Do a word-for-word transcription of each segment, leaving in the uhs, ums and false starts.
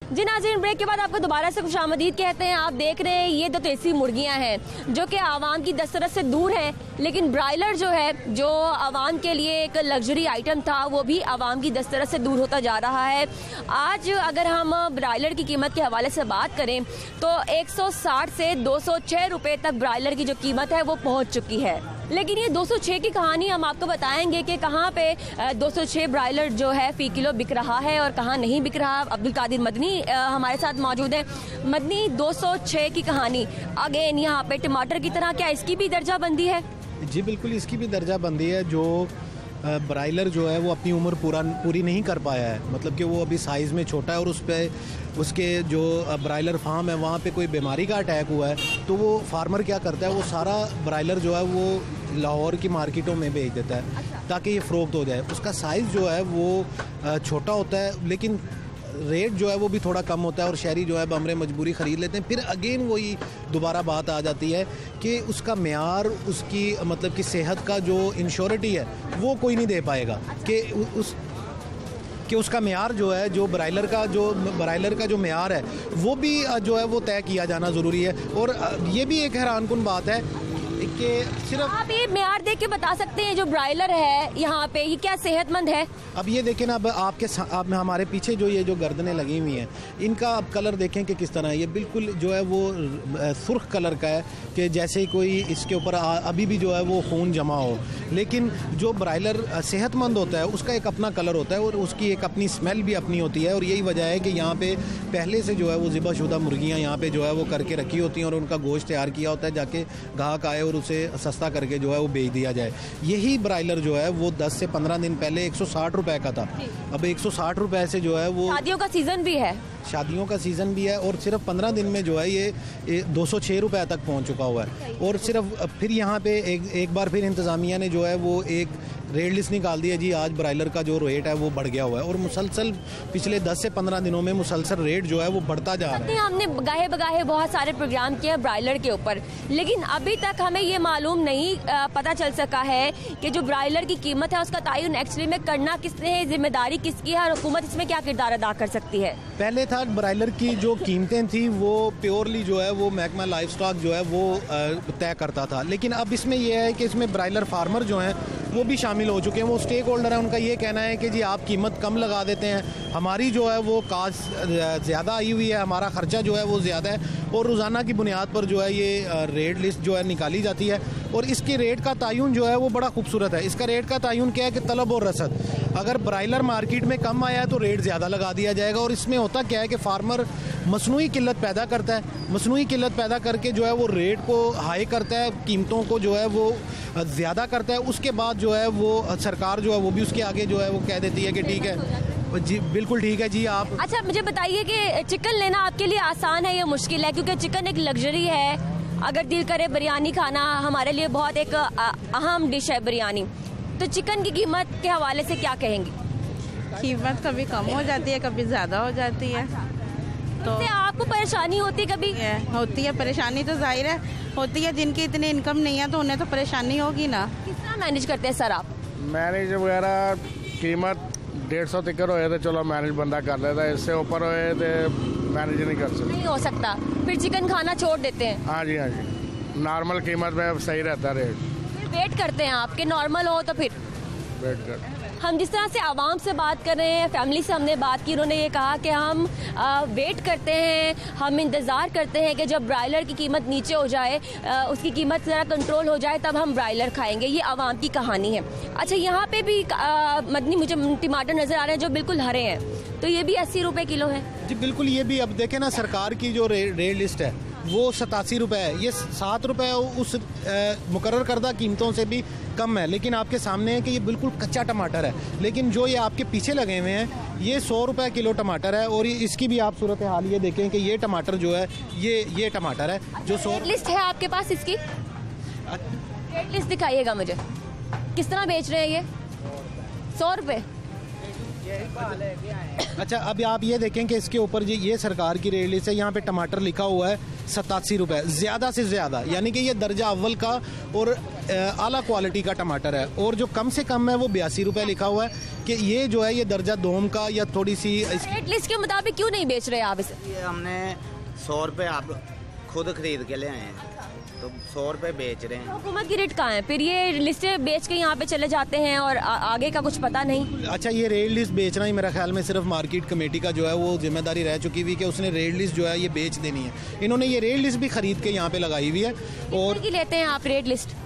जी नाज़रीन, ब्रेक के बाद आपको दोबारा से खुशामदीद कहते हैं। आप देख रहे हैं ये दो देसी मुर्गियां हैं जो कि आवाम की दस्तरस से दूर हैं, लेकिन ब्रायलर जो है जो आवाम के लिए एक लग्जरी आइटम था वो भी आवाम की दस्तरस से दूर होता जा रहा है। आज अगर हम ब्रायलर की कीमत के हवाले से बात करें तो एक सौ साठ से दो सौ छः रुपये तक ब्रायलर की जो कीमत है वो पहुँच चुकी है। लेकिन ये दो सौ छह की कहानी हम आपको बताएंगे कि कहाँ पे दो सौ छह ब्रायलर जो है फी किलो बिक रहा है और कहाँ नहीं बिक रहा। अब्दुल कादिर मदनी हमारे साथ मौजूद है। मदनी, दो सौ छह की कहानी अगेन यहाँ पे टमाटर की तरह क्या इसकी भी दर्जा बंदी है? जी बिल्कुल, इसकी भी दर्जा बंदी है। जो ब्रायलर जो है वो अपनी उम्र पूरा पूरी नहीं कर पाया है, मतलब कि वो अभी साइज़ में छोटा है और उस पर उसके जो ब्रायलर फार्म है वहाँ पे कोई बीमारी का अटैक हुआ है, तो वो फार्मर क्या करता है, वो सारा ब्रायलर जो है वो लाहौर की मार्केटों में बेच देता है ताकि ये फ़रोख्त हो जाए। उसका साइज़ जो है वो छोटा होता है लेकिन रेट जो है वो भी थोड़ा कम होता है और शहरी जो है बमरे मजबूरी ख़रीद लेते हैं। फिर अगेन वही दोबारा बात आ जाती है कि उसका मेयार, उसकी मतलब कि सेहत का जो इंश्योरिटी है वो कोई नहीं दे पाएगा कि उस कि उसका मेयार जो है, जो ब्रायलर का जो ब्रायलर का जो मेयार है वो भी जो है वो तय किया जाना ज़रूरी है। और ये भी एक हैरानकुन बात है कि सिर्फ आप ये मेयार देख के बता सकते हैं जो ब्रायलर है यहाँ पे ये क्या सेहतमंद है? अब ये देखें ना, अब आपके आप हमारे पीछे जो ये जो गर्दनें लगी हुई हैं इनका अब कलर देखें कि किस तरह है। ये बिल्कुल जो है वो सुर्ख कलर का है कि जैसे ही कोई इसके ऊपर अभी भी जो है वो खून जमा हो। लेकिन जो ब्रायलर सेहतमंद होता है उसका एक अपना कलर होता है और उसकी एक अपनी स्मेल भी अपनी होती है। और यही वजह है कि यहाँ पे पहले से जो है वो ज़िबाशुदा मुर्गियाँ यहाँ पे जो है वो करके रखी होती हैं और उनका गोश्त तैयार किया होता है जाके गाहक आए और उसे सस्ता करके जो है वो बेच दिया जाए। यही ब्रायलर जो है वो दस से पंद्रह दिन पहले एक सौ साठ रुपए का था, अब एक सौ साठ रुपए से जो है वो शादियों का सीजन भी है शादियों का सीज़न भी है और सिर्फ पंद्रह दिन में जो है ये दो सौ छः रुपये तक पहुंच चुका हुआ है। और सिर्फ फिर यहाँ पे एक एक बार फिर इंतज़ामिया ने जो है वो एक रेट लिस्ट निकाल दी है जी, आज ब्रायलर का जो रेट है वो बढ़ गया हुआ है और मुसलसल पिछले दस से पंद्रह दिनों में मुसलसल रेट जो है वो बढ़ता जा रहा है। हमने गाहे बगाहे बहुत सारे प्रोग्राम किए ब्रायलर के ऊपर, लेकिन अभी तक हमें ये मालूम नहीं पता चल सका है कि जो ब्रायलर की कीमत है उसका तयन एक्चुअली में करना किसने है, जिम्मेदारी किसकी है और हुकूमत इसमें क्या किरदार अदा कर सकती है। पहले था ब्रायलर की जो कीमतें थी वो प्योरली जो है वो महकमा लाइफ स्टॉक जो है वो तय करता था, लेकिन अब इसमें यह है कि इसमें ब्रायलर फार्मर जो हैं वो भी शामिल हो चुके हैं। वो स्टेक होल्डर है, उनका ये कहना है कि जी आप कीमत कम लगा देते हैं, हमारी जो है वो कास्ट ज़्यादा आई हुई है, हमारा ख़र्चा जो है वो ज़्यादा है और रोज़ाना की बुनियाद पर जो है ये रेट लिस्ट जो है निकाली जाती है और इसके रेट का तयन जो है वो बड़ा खूबसूरत है। इसका रेट का तयन क्या है कि तलब और रसद, अगर ब्रायलर मार्केट में कम आया है तो रेट ज़्यादा लगा दिया जाएगा। और इसमें होता क्या है कि फार्मर मसनूई किल्लत पैदा करता है, मसनूई किल्लत पैदा करके जो है वो रेट को हाई करता है, कीमतों को जो है वो ज़्यादा करता है। उसके बाद जो है वो सरकार जो है वो भी उसके आगे जो है वो कह देती है कि ठीक है जी, बिल्कुल ठीक है जी आप। अच्छा मुझे बताइए कि चिकन लेना आपके लिए आसान है या मुश्किल है? क्योंकि चिकन एक लग्जरी है, अगर दिल करे बिरयानी खाना हमारे लिए बहुत एक अहम डिश है बिरयानी, तो चिकन की कीमत के हवाले से क्या कहेंगी? कीमत कभी कम हो जाती है, कभी ज़्यादा हो जाती है। तो आपको परेशानी होती है? कभी है, होती है परेशानी, तो जाहिर है होती है। जिनकी इतनी इनकम नहीं है तो उन्हें तो परेशानी होगी ना। किस तरह मैनेज करते हैं सर आप? मैनेज वगैरह कीमत डेढ़ सौ तिकर होए तो चलो मैनेज बंदा कर लेता है, इससे ऊपर होए तो मैनेज नहीं कर सकते। नहीं हो सकता, फिर चिकन खाना छोड़ देते हैं? हाँ जी हाँ जी, नॉर्मल कीमत में सही रहता है रेट। फिर वेट करते हैं आपके नॉर्मल हो तो फिर वेट कर। हम जिस तरह से आवाम से बात कर रहे हैं, फैमिली से हमने बात की, उन्होंने ये कहा कि हम आ, वेट करते हैं, हम इंतज़ार करते हैं कि जब ब्रायलर की कीमत नीचे हो जाए, आ, उसकी कीमत ज़रा कंट्रोल हो जाए तब हम ब्रायलर खाएंगे। ये आवाम की कहानी है। अच्छा यहाँ पे भी आ, मदनी मुझे टमाटर नज़र आ रहे हैं जो बिल्कुल हरे हैं, तो ये भी अस्सी रुपये किलो है? जी बिल्कुल, ये भी अब देखें ना, सरकार की जो रे, रेट लिस्ट है वो सतासी रुपये है, ये सात रुपये उस मुकर्रर करदा कीमतों से भी कम है। लेकिन आपके सामने है कि ये बिल्कुल कच्चा टमाटर है, लेकिन जो ये आपके पीछे लगे हुए हैं ये सौ रुपये किलो टमाटर है और इसकी भी आप सूरत हाल ये देखें कि ये टमाटर जो है ये ये टमाटर है जो सौ। लिस्ट है आपके पास इसकी? रेट लिस्ट दिखाइएगा मुझे, किस तरह बेच रहे हैं ये? सौ रुपये अच्छा, अब आप ये देखें कि इसके ऊपर जी ये सरकार की रेट लिस्ट है, यहाँ पे टमाटर लिखा हुआ है सतासी रुपए ज़्यादा से ज़्यादा, यानी कि ये दर्जा अव्वल का और आला क्वालिटी का टमाटर है। और जो कम से कम है वो बयासी रुपए लिखा हुआ है कि ये जो है ये दर्जा दोम का या थोड़ी सी रेट लिस्ट के मुताबिक क्यों नहीं बेच रहे आप इसे? ये हमने सौ रुपये आप खुद खरीद के ले आए हैं, तो सौ रुपये बेच रहे हैं। हुकूमत की रेट कहाँ है? फिर ये लिस्टें बेच के यहाँ पे चले जाते हैं और आ, आगे का कुछ पता नहीं। अच्छा, ये रेट लिस्ट बेचना ही मेरा ख्याल में सिर्फ मार्केट कमेटी का जो है वो जिम्मेदारी रह चुकी हुई कि उसने रेट लिस्ट जो है ये बेच देनी है। इन्होंने ये रेट लिस्ट भी खरीद के यहाँ पे लगाई हुई है। और की लेते हैं आप रेट लिस्ट?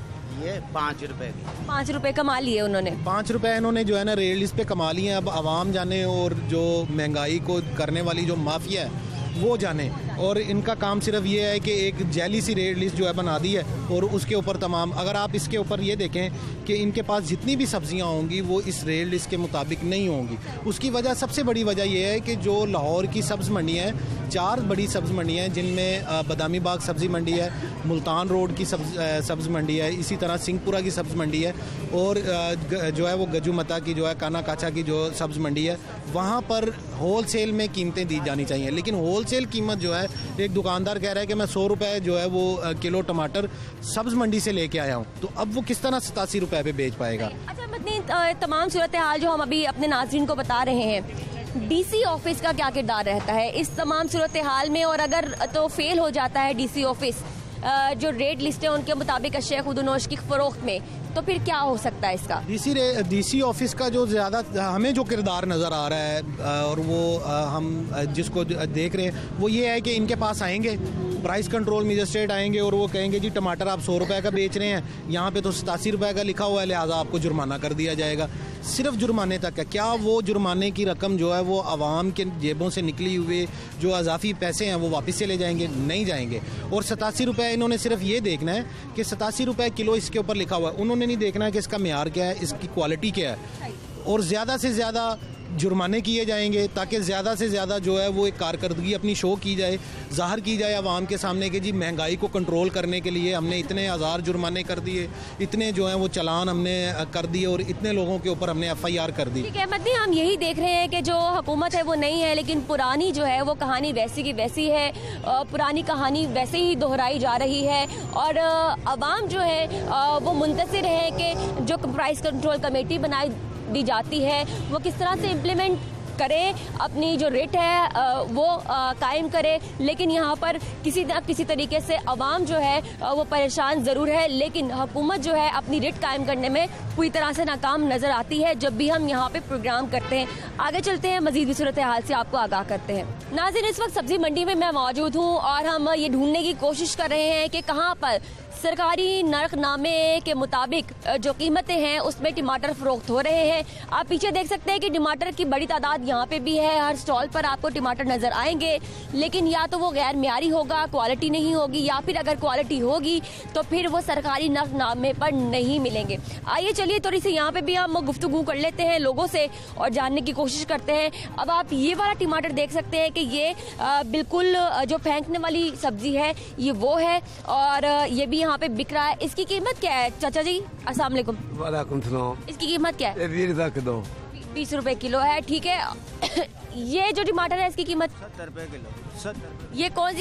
ये पाँच रुपए की। पाँच रुपए कमा लिए उन्होंने। पाँच रुपए इन्होंने जो है ना रेट लिस्ट पे कमा लिए हैं। अब आवाम जाने और जो महंगाई को करने वाली जो माफिया है वो जाने। और इनका काम सिर्फ ये है कि एक जैली सी रेट लिस्ट जो है बना दी है और उसके ऊपर तमाम, अगर आप इसके ऊपर ये देखें कि इनके पास जितनी भी सब्जियां होंगी वो इस रेट लिस्ट के मुताबिक नहीं होंगी। उसकी वजह, सबसे बड़ी वजह ये है कि जो लाहौर की सब्ज़ मंडी है, चार बड़ी सब्ज़ मंडियाँ हैं जिनमें बदामी बाग सब्ज़ी मंडी है, मुल्तान रोड की सब्ज़ सब्ज़ मंडी है, इसी तरह सिंहपुरा की सब्ज़ मंडी है और जो है वो गजुमता की जो है काना काचा की जो सब्ज़ मंडी है, वहाँ पर होल सेल में कीमतें दी जानी चाहिए। लेकिन होल सेल कीमत जो है, एक दुकानदार कह रहा है कि मैं सौ रुपये जो है वो किलो टमाटर सब्ज़ मंडी से लेके आया हूँ, तो अब वो किस तरह सतासी रुपये पे बेच पाएगा? अच्छा, मतलब तमाम सूरत हाल जो हम अभी अपने नाज़रीन को बता रहे हैं, डीसी ऑफिस का क्या किरदार रहता है इस तमाम सूरत हाल में? और अगर तो फेल हो जाता है डीसी ऑफिस जो रेट लिस्ट है उनके मुताबिक अशिया खुदनोश की फरोख्त में, तो फिर क्या हो सकता है इसका? डीसी डीसी ऑफिस का जो ज़्यादा हमें जो किरदार नज़र आ रहा है और वो हम जिसको देख रहे हैं वो ये है कि इनके पास आएंगे प्राइस कंट्रोल मजिस्ट्रेट आएंगे और वो कहेंगे जी टमाटर आप सौ रुपए का बेच रहे हैं, यहाँ पे तो सतासी रुपए का लिखा हुआ है, लिहाजा आपको जुर्माना कर दिया जाएगा। सिर्फ जुर्माने तक है। क्या वो जुर्माने की रकम जो है वो आवाम के जेबों से निकली हुए जो अजाफी पैसे हैं वो वापस चले जाएंगे? नहीं जाएंगे। और सतासी रुपये इन्होंने सिर्फ ये देखना है कि सतासी रुपये किलो इसके ऊपर लिखा हुआ है, उन्होंने नहीं देखना है कि इसका मेयार क्या है, इसकी क्वालिटी क्या है। और ज़्यादा से ज़्यादा जुर्माने किए जाएंगे ताकि ज़्यादा से ज़्यादा जो है वो एक कारकर्दगी अपनी शो की जाए, ज़ाहिर की जाए आवाम के सामने कि जी महंगाई को कंट्रोल करने के लिए हमने इतने हज़ार जुर्माने कर दिए, इतने जो हैं वो चलान हमने कर दिए और इतने लोगों के ऊपर हमने एफ आई आर कर दी। ठीक है मदनी, हम यही देख रहे हैं कि जो हुकूमत है वो नहीं है, लेकिन पुरानी जो है वो कहानी वैसी की वैसी है, पुरानी कहानी वैसे ही दोहराई जा रही है और अवाम जो है वो मुंतज़िर है कि जो प्राइस कंट्रोल कमेटी बनाई दी जाती है वो किस तरह से इम्प्लीमेंट करे, अपनी जो रेट है वो कायम करे। लेकिन यहाँ पर किसी न किसी तरीके से अवाम जो है वो परेशान ज़रूर है, लेकिन हुकूमत जो है अपनी रेट कायम करने में पूरी तरह से नाकाम नज़र आती है जब भी हम यहाँ पे प्रोग्राम करते हैं। आगे चलते हैं, मज़ीद भी सूरत हाल से आपको आगाह करते हैं। नाज़रीन, इस वक्त सब्ज़ी मंडी में मैं मौजूद हूँ और हम ये ढूंढने की कोशिश कर रहे हैं कि कहाँ पर सरकारी नरखनामे के मुताबिक जो कीमतें हैं उसमें टमाटर फरोख्त हो रहे हैं। आप पीछे देख सकते हैं कि टमाटर की बड़ी तादाद यहाँ पे भी है, हर स्टॉल पर आपको टमाटर नजर आएंगे, लेकिन या तो वो गैर म्यारी होगा, क्वालिटी नहीं होगी, या फिर अगर क्वालिटी होगी तो फिर वो सरकारी नरखनामे पर नहीं मिलेंगे। आइए चलिए थोड़ी सी यहाँ पे भी हम गुफ्तगू कर लेते हैं लोगों से और जानने की कोशिश करते हैं। अब आप ये वाला टमाटर देख सकते हैं कि ये आ, बिल्कुल जो फेंकने वाली सब्जी है ये वो है और ये भी यहाँ पे बिक रहा है। इसकी कीमत क्या है चाचा जी? अस्सलाम वालेकुम। वालेकुम सलाम। इसकी कीमत क्या है? दो बीस रुपए किलो है। ठीक है ये जो टमाटर है इसकी कीमत सत्तर रुपए किलो। सत्तर। ये कौन सी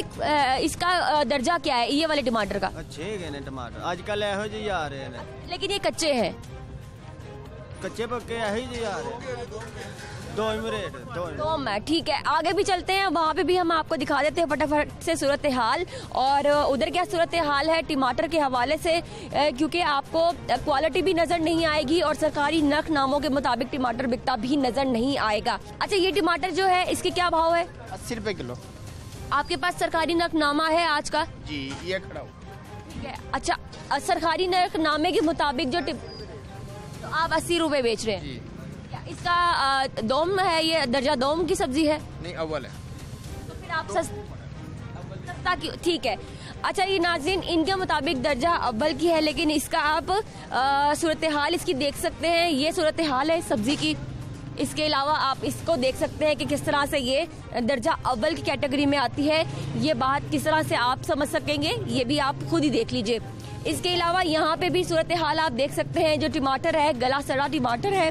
इसका दर्जा क्या है ये वाले टमाटर का? अच्छे गए ने टमाटर आजकल एहो जी आ रहे हैं, लेकिन ये कच्चे हैं। कच्चे पक्के यही जी आ रहे हैं। दो रेट दो तो मैं ठीक है, आगे भी चलते हैं, वहाँ पे भी हम आपको दिखा देते हैं फटाफट से सूरत हाल और उधर क्या सूरत हाल है टमाटर के हवाले से, क्योंकि आपको क्वालिटी भी नजर नहीं आएगी और सरकारी नरखनामों के मुताबिक टमाटर बिकता भी नजर नहीं आएगा। अच्छा, ये टमाटर जो है इसके क्या भाव है? अस्सी रुपए किलो। आपके पास सरकारी नरखनामा है आज का? जी ये खड़ा हो। ठीक है। अच्छा, सरकारी नरखनामे के मुताबिक जो टिप... तो आप अस्सी रुपए बेच रहे हैं। इसका आ, दोम है, ये दर्जा दोम की सब्जी है? नहीं अव्वल है। तो फिर आप सस... सस्ता क्यों? ठीक है। अच्छा, ये नाज़रीन इनके मुताबिक दर्जा अव्वल की है, लेकिन इसका आप सूरत हाल इसकी देख सकते हैं। ये सूरत हाल है सब्जी की। इसके अलावा आप इसको देख सकते हैं कि किस तरह से ये दर्जा अव्वल की कैटेगरी में आती है। ये बात किस तरह से आप समझ सकेंगे ये भी आप खुद ही देख लीजिए। इसके अलावा यहाँ पे भी सूरत हाल आप देख सकते हैं। जो टमाटर है गला सड़ा टमाटर है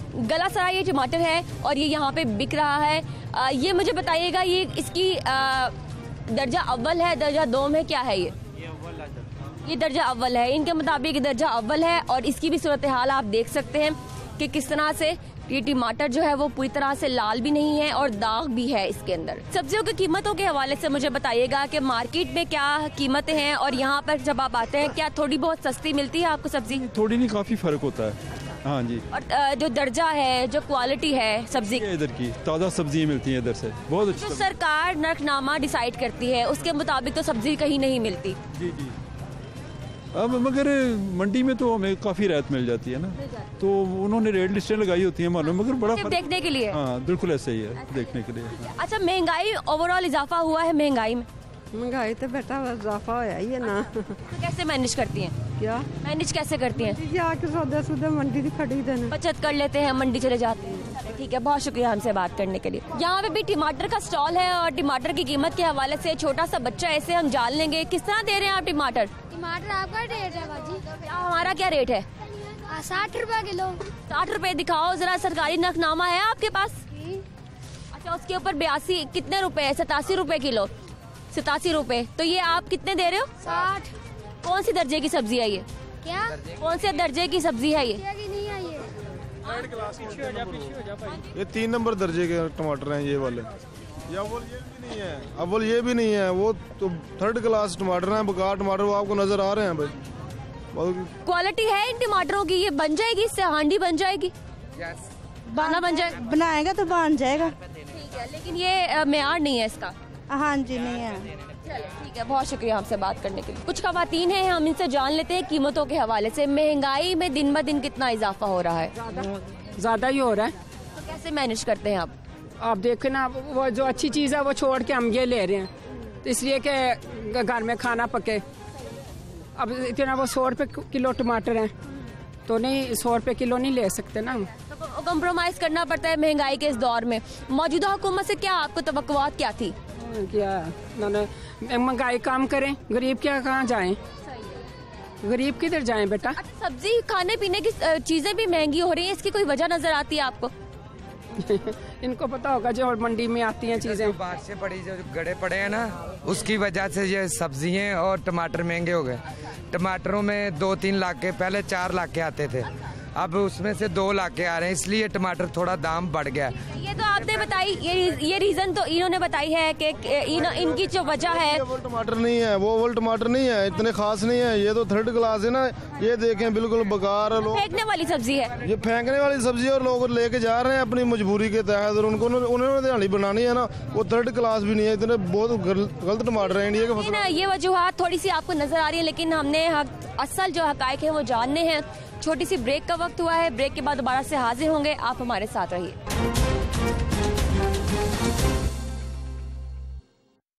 गला सराय ये टमाटर है और ये यहाँ पे बिक रहा है। आ, ये मुझे बताइएगा, ये इसकी आ, दर्जा अव्वल है, दर्जा दोम है, क्या है ये? ये दर्जा अव्वल है। इनके मुताबिक ये दर्जा अव्वल है और इसकी भी सूरत हाल आप देख सकते हैं कि किस तरह से ये टमाटर जो है वो पूरी तरह से लाल भी नहीं है और दाग भी है इसके अंदर। सब्जियों की कीमतों के हवाले से मुझे बताइएगा कि मार्केट में क्या कीमतें हैं और यहाँ पर जब आप आते हैं क्या थोड़ी बहुत सस्ती मिलती है आपको सब्जी? थोड़ी नहीं, काफी फर्क होता है। हाँ जी। और अ, जो दर्जा है, जो क्वालिटी है सब्जी की, इधर की ताज़ा सब्जियाँ मिलती हैं इधर से, बहुत अच्छी। जो सरकार नरकनामा डिसाइड करती है उसके मुताबिक तो सब्जी कहीं नहीं मिलती। जी जी। अब मगर मंडी में तो हमें काफ़ी राहत मिल जाती है ना, तो उन्होंने रेट लिस्टें लगाई होती हैं मालूम, मगर बड़ा फर्क देखने के लिए। हाँ बिल्कुल ऐसा ही है, देखने के लिए। अच्छा, महंगाई ओवरऑल इजाफा हुआ है महंगाई में? महंगाई तो बेटा इजाफा होया ही है ना। तो कैसे मैनेज करती हैं? क्या मैनेज कैसे करती हैं? जाके सौदा सूदा मंडी की खरीदे ना, बचत कर लेते हैं, मंडी चले जाते हैं। ठीक है, बहुत शुक्रिया हमसे बात करने के लिए। यहाँ पे भी टमाटर का स्टॉल है और टमाटर की कीमत के हवाले से छोटा सा बच्चा ऐसे हम जान लेंगे। किस तरह दे रहे हैं आप टमाटर? टमाटर आपका रेट है बाजी? हमारा क्या रेट है? साठ रुपए किलो। साठ रुपए दिखाओ जरा, सरकारी नकनामा है आपके पास? अच्छा, उसके ऊपर बयासी कितने रुपए है? सतासी रुपए किलो, सतासी रुपए। तो ये आप कितने दे रहे हो? साठ। कौन सी दर्जे की सब्जी है ये? क्या? कौन से दर्जे की सब्जी है ये? नहीं है ये। ये तीन नंबर दर्जे के टमाटर हैं ये वाले। ये अव्वल ये भी नहीं है, अव्वल ये भी नहीं है, वो तो थर्ड क्लास टमाटर हैं, बेकार टमाटर वो आपको नजर आ रहे हैं भाई। क्वालिटी है इन टमाटरों की? ये बन जाएगी, इससे हांडी बन जाएगी? बना बन जाए, बनाएगा तो बन जाएगा। ठीक है, लेकिन ये मेयार नहीं है इसका। हाँ जी, नहीं है। ठीक है, बहुत शुक्रिया हमसे बात करने के लिए। कुछ खवातीन हैं, हम इनसे जान लेते हैं कीमतों के हवाले से। महंगाई में दिन ब दिन कितना इजाफा हो रहा है? ज्यादा ही हो रहा है। तो कैसे मैनेज करते हैं आप? आप देखें ना, वो जो अच्छी चीज है वो छोड़ के हम ये ले रहे हैं, तो इसलिए कि घर में खाना पके। अब इतना वो सौ रुपए किलो टमाटर हैं, तो नहीं सौ रुपए किलो नहीं ले सकते ना हम, तो कम्प्रोमाइज करना पड़ता है महंगाई के इस दौर में। मौजूदा हुकूमत से क्या आपको तवक्कुआत क्या थी? क्या महंगाई काम करें, गरीब क्या कहाँ जाएं, गरीब किधर जाएं बेटा? अच्छा, सब्जी खाने पीने की चीजें भी महंगी हो रही हैं, इसकी कोई वजह नजर आती है आपको? इनको पता होगा जो मंडी में आती हैं चीजें। बारिशें पड़ी जो गड़े पड़े हैं ना, उसकी वजह से ये सब्जियां और टमाटर महंगे हो गए। टमाटरों में दो तीन लाख के पहले चार लाख के आते थे, अब उसमें से दो लाख के आ रहे हैं, इसलिए टमाटर थोड़ा दाम बढ़ गया। ये तो आपने बताई, ये ये रीजन तो इन्होंने बताई है कि इन, इनकी जो वजह है। वो टमाटर नहीं है, वो ओवल टमाटर नहीं है, इतने खास नहीं है, ये तो थर्ड क्लास है ना। ये देखें बिल्कुल बेकार, लोग फेंकने वाली सब्जी है, ये फेंकने वाली सब्जी और लोग लेके जा रहे हैं अपनी मजबूरी के तहत, और उनको उन्होंने दिहाड़ी बनानी है ना। वो थर्ड क्लास भी नहीं है, इतने बहुत गलत टमाटर है इंडिया के फसल। ये वजूहात थोड़ी सी आपको नजर आ रही है, लेकिन हमने असल जो हकायक है वो जानने हैं। छोटी सी ब्रेक का वक्त हुआ है, ब्रेक के बाद दोबारा से हाजिर होंगे, आप हमारे साथ रहिए।